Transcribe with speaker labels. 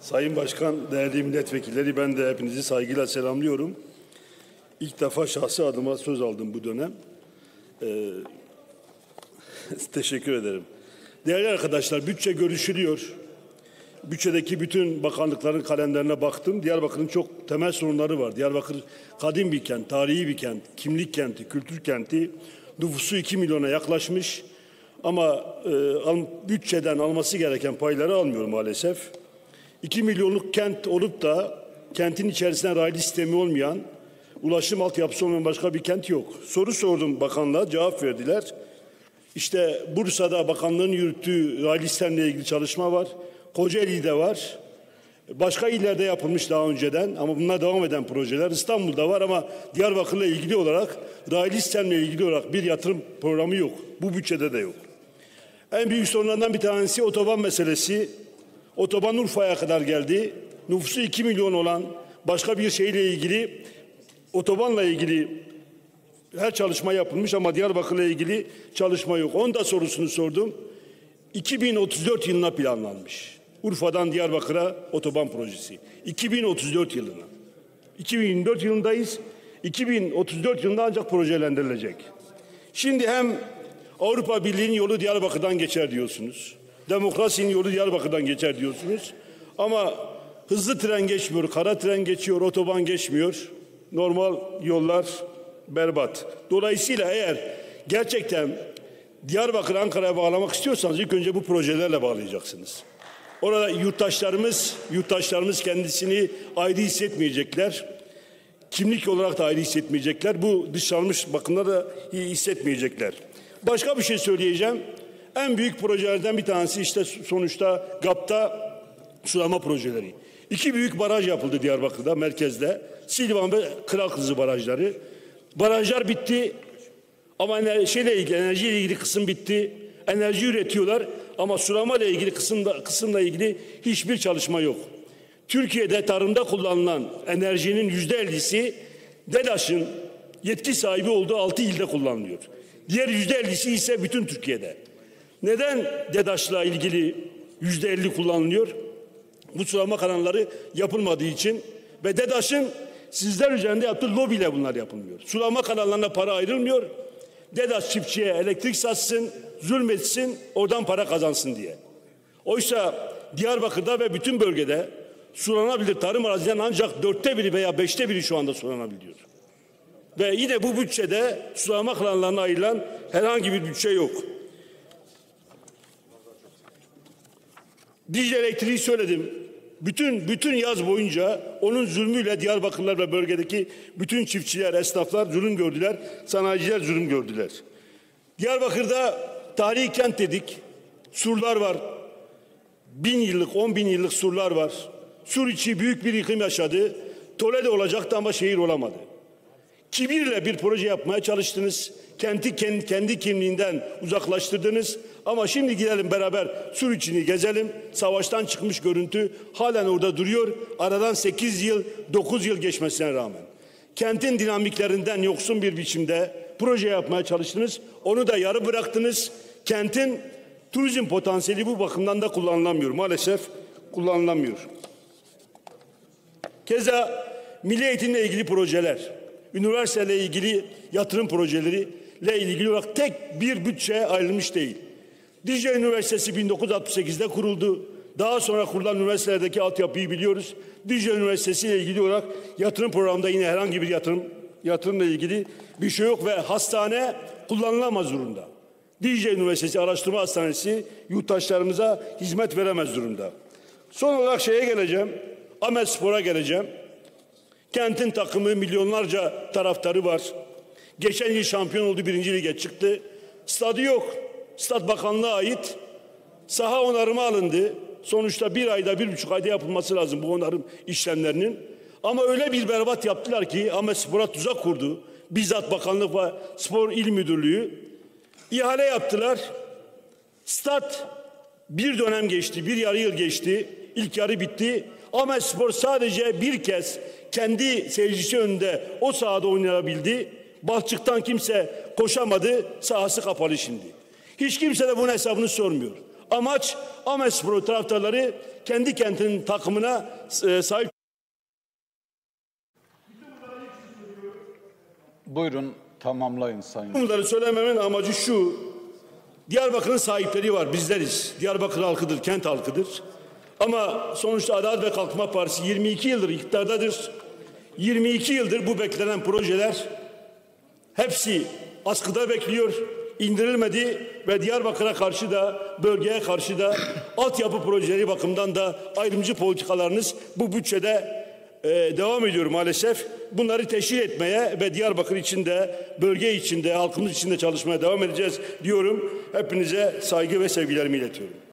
Speaker 1: Sayın Başkan, değerli milletvekilleri, ben de hepinizi saygıyla selamlıyorum. İlk defa şahsi adıma söz aldım bu dönem. Teşekkür ederim. Değerli arkadaşlar, bütçe görüşülüyor. Bütçedeki bütün bakanlıkların kalemlerine baktım. Diyarbakır'ın çok temel sorunları var. Diyarbakır kadim bir kent, tarihi bir kent, kimlik kenti, kültür kenti. Nüfusu 2 milyona yaklaşmış. Ama bütçeden alması gereken payları almıyor maalesef. 2 milyonluk kent olup da kentin içerisinde raylı sistemi olmayan, ulaşım altyapısı olmayan başka bir kent yok. Soru sordum bakanlığa, cevap verdiler. İşte Bursa'da bakanlığın yürüttüğü raylı sistemle ilgili çalışma var. Kocaeli'de var. Başka illerde yapılmış daha önceden ama bunlar devam eden projeler. İstanbul'da var ama Diyarbakır'la ilgili olarak, raylı sistemle ilgili olarak bir yatırım programı yok. Bu bütçede de yok. En büyük sorunlardan bir tanesi otoban meselesi. Otoban Urfa'ya kadar geldi. Nüfusu 2 milyon olan başka bir şeyle ilgili, otobanla ilgili her çalışma yapılmış ama Diyarbakır'la ilgili çalışma yok. Onun da sorusunu sordum. 2034 yılına planlanmış. Urfa'dan Diyarbakır'a otoban projesi. 2034 yılına. 2024 yılındayız. 2034 yılında ancak projelendirilecek. Şimdi hem Avrupa Birliği'nin yolu Diyarbakır'dan geçer diyorsunuz. Demokrasinin yolu Diyarbakır'dan geçer diyorsunuz. Ama hızlı tren geçmiyor, kara tren geçiyor, otoban geçmiyor. Normal yollar berbat. Dolayısıyla eğer gerçekten Diyarbakır Ankara'ya bağlamak istiyorsanız ilk önce bu projelerle bağlayacaksınız. Orada yurttaşlarımız kendisini ayrı hissetmeyecekler. Kimlik olarak da ayrı hissetmeyecekler. Bu dışlanmış bakımda da iyi hissetmeyecekler. Başka bir şey söyleyeceğim. En büyük projelerden bir tanesi işte sonuçta GAP'ta sulama projeleri. 2 büyük baraj yapıldı Diyarbakır'da, merkezde. Silvan ve Kıraklısı barajları. Barajlar bitti ama enerjiyle ilgili kısım bitti. Enerji üretiyorlar ama sulama ile ilgili kısımla ilgili hiçbir çalışma yok. Türkiye'de tarımda kullanılan enerjinin %50'si DEDAŞ'ın yetki sahibi olduğu 6 ilde kullanılıyor. Diğer %50'si ise bütün Türkiye'de. Neden DEDAŞ'la ilgili %50 kullanılıyor? Bu sulama kanalları yapılmadığı için ve DEDAŞ'ın sizler üzerinde yaptığı lobiyle bunlar yapılmıyor. Sulama kanallarına para ayrılmıyor. DEDAŞ çiftçiye elektrik satsın, zulmetsin, oradan para kazansın diye. Oysa Diyarbakır'da ve bütün bölgede sulanabilir tarım arazilerinin ancak 1/4 veya 5'te şu anda sulanabiliyor. Ve yine bu bütçede sulama kanallarına ayrılan herhangi bir bütçe yok. Dicle Elektriği söyledim. Bütün yaz boyunca onun zulmüyle Diyarbakırlar ve bölgedeki bütün çiftçiler, esnaflar zulüm gördüler. Sanayiciler zulüm gördüler. Diyarbakır'da tarihi kent dedik. Surlar var. 1000 yıllık, 10.000 yıllık surlar var. Sur içi büyük bir yıkım yaşadı. Toledo olacaktı ama şehir olamadı. Kibirle bir proje yapmaya çalıştınız. Kendi kimliğinden uzaklaştırdınız. Ama şimdi gidelim beraber Sur içini gezelim. Savaştan çıkmış görüntü halen orada duruyor. Aradan 8 yıl, 9 yıl geçmesine rağmen. Kentin dinamiklerinden yoksun bir biçimde proje yapmaya çalıştınız. Onu da yarı bıraktınız. Kentin turizm potansiyeli bu bakımdan da kullanılamıyor. Maalesef kullanılamıyor. Keza milli eğitimle ilgili projeler, üniversiteyle ilgili yatırım projeleriyle ilgili olarak tek bir bütçe ayrılmış değil. Dicle Üniversitesi 1968'de kuruldu. Daha sonra kurulan üniversitelerdeki altyapıyı biliyoruz. Dicle Üniversitesi ile ilgili olarak yatırım programında yine herhangi bir yatırımla ilgili bir şey yok ve hastane kullanılamaz durumda. Dicle Üniversitesi Araştırma Hastanesi yurttaşlarımıza hizmet veremez durumda. Son olarak şeye geleceğim. Ahmetspor'a geleceğim. Kentin takımı milyonlarca taraftarı var. Geçen yıl şampiyon oldu, 1. lige çıktı. Stadı yok. Stat Bakanlığı'na ait. Saha onarımı alındı. Sonuçta 1 ayda, 1,5 ayda yapılması lazım bu onarım işlemlerinin. Ama öyle bir berbat yaptılar ki Ahmetspor'a tuzak kurdu. Bizzat Bakanlık ve Spor İl Müdürlüğü. İhale yaptılar. Stat bir dönem geçti, bir yarı yıl geçti. İlk yarı bitti. Ahmetspor sadece bir kez kendi seyircisi önünde o sahada oynayabildi. Balçık'tan kimse koşamadı. Sahası kapalı şimdi. Hiç kimse de bunun hesabını sormuyor. Amaç Ahmetspor taraftarları kendi kentinin takımına sahip.
Speaker 2: Buyurun tamamlayın Sayın.
Speaker 1: Bunları söylememin amacı şu. Diyarbakır'ın sahipleri var, bizleriz. Diyarbakır halkıdır, kent halkıdır. Ama sonuçta Adalet ve Kalkınma Partisi 22 yıldır iktidardadır. 22 yıldır bu beklenen projeler hepsi askıda bekliyor, indirilmedi ve Diyarbakır'a karşı da, bölgeye karşı da altyapı projeleri bakımından da ayrımcı politikalarınız bu bütçede devam ediyor maalesef. Bunları teşhir etmeye ve Diyarbakır içinde, bölge içinde, halkımız içinde çalışmaya devam edeceğiz diyorum. Hepinize saygı ve sevgilerimi iletiyorum.